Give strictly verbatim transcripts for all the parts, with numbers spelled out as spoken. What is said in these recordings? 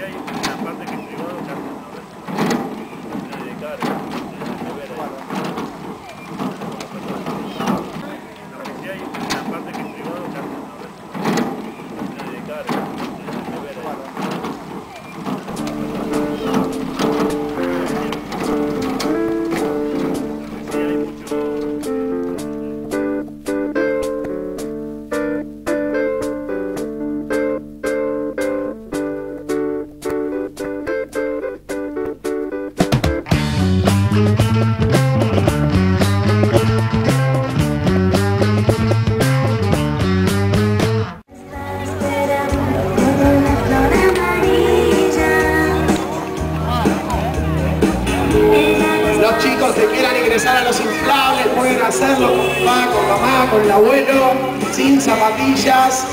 hay una parte que es privado, que hacen a ver si de carga, de ver ahí. Lo que sí hay una parte que es privado, que hacen a ver si de carga, de ver ahí. Los chicos que quieran ingresar a los inflables pueden hacerlo con papá, con mamá, con el abuelo, sin zapatillas.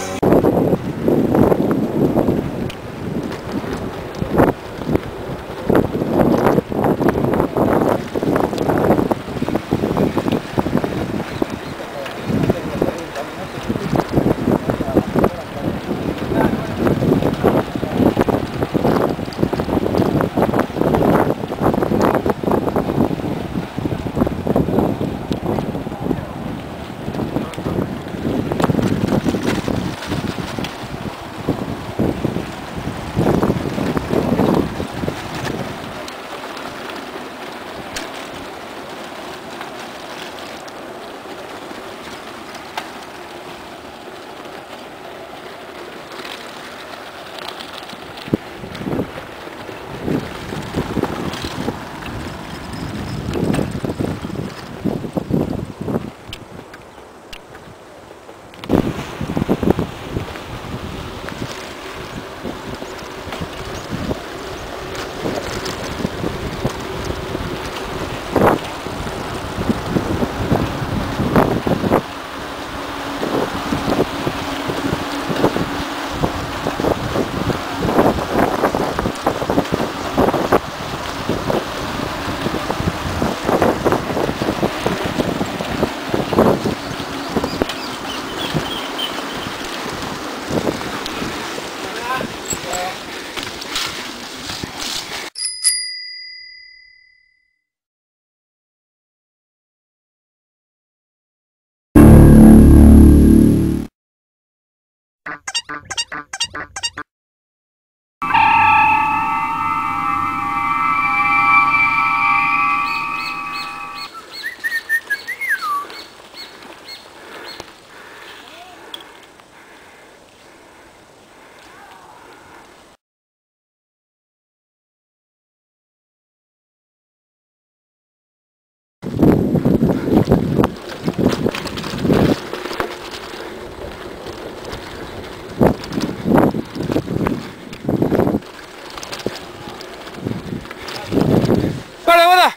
¡Para, para!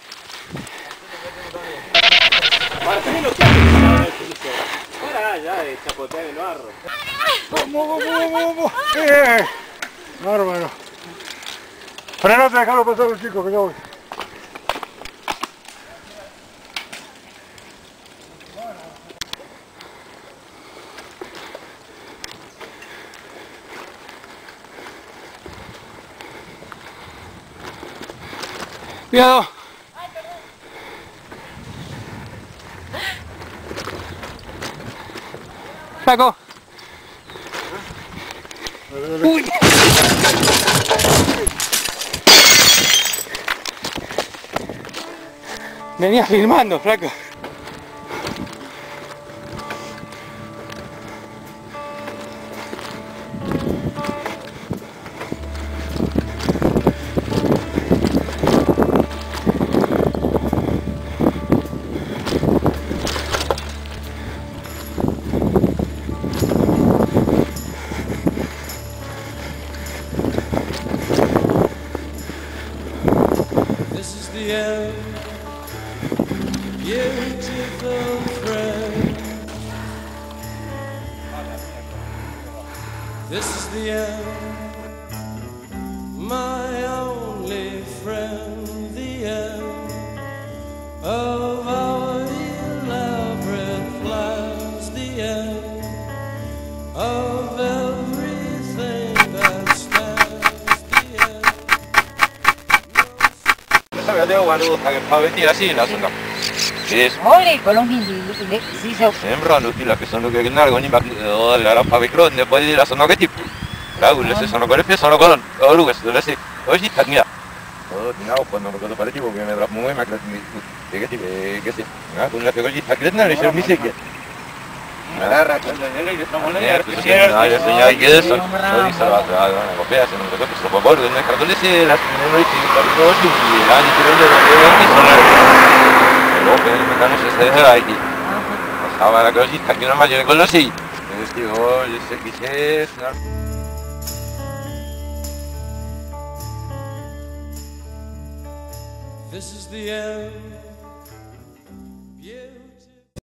Marcelo, ¿qué haces? Para ya de chapotear el barro. ¡Vamos, vamos, vamos, vamos! ¡Eh! ¡Bárbaro! Frenate, dejalo pasar los chicos, que ya voy. Cuidado. Flaco. Uy. Venía filmando, flaco. the end, beautiful friend. This is the end, my only friend, the end of our elaborate plans, the end of everything that stands. ora devo guardare che pavettina sì, la sono. Sì, Oleh, Colombia di Sisa. sembra utile che sono che nare ogni battuta la pavicron e poi la sono che tipo. Raul, se sono quelle sono con ora questo le si oggi taglia. Oh, di nuovo quando lo fare tipo che mi avrà muove ma che ti che si. Ah, con la che oggi taglia non riesce mi segue. Agarra, cuando llegue que estamos en Eh, el pues segnali, segnali che sono di salvata, non lo penso, non lo sto baboro del mercato le sere, la noi ci parliamo oggi, anni che non erano sono lo per il meccanico se stai aí. Stava la cosa che non immagino quello sì. Questi oggi se chi c'è. This is the end